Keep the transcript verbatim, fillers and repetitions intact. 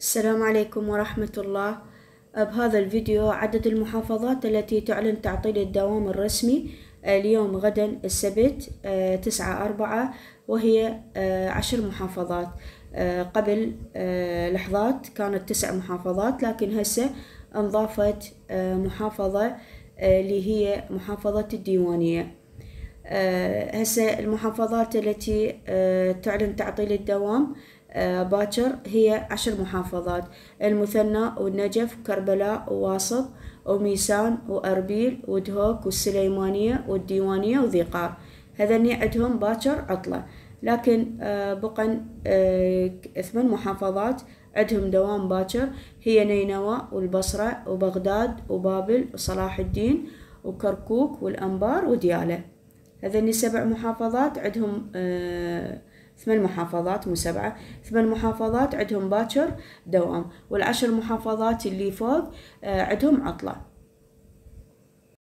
السلام عليكم ورحمة الله. بهذا الفيديو عدد المحافظات التي تعلن تعطيل الدوام الرسمي اليوم غدا السبت تسعة أربعة، وهي عشر محافظات. قبل لحظات كانت تسع محافظات، لكن هسه انضافت محافظة اللي هي محافظة الديوانية. هسه المحافظات التي تعلن تعطيل الدوام باكر هي عشر محافظات: المثنى والنجف وكربلاء وواسط وميسان وأربيل ودهوك والسليمانية والديوانية وذي قار. هذني عندهم باكر عطلة، لكن بقن ثمان محافظات عندهم دوام باكر، هي نينوى والبصرة وبغداد وبابل وصلاح الدين وكركوك والأنبار وديالى. هذني سبع محافظات عندهم آه ثمان محافظات مو سبعة، ثمان محافظات عندهم باكر دوام، والعشر محافظات اللي فوق آه عندهم عطلة.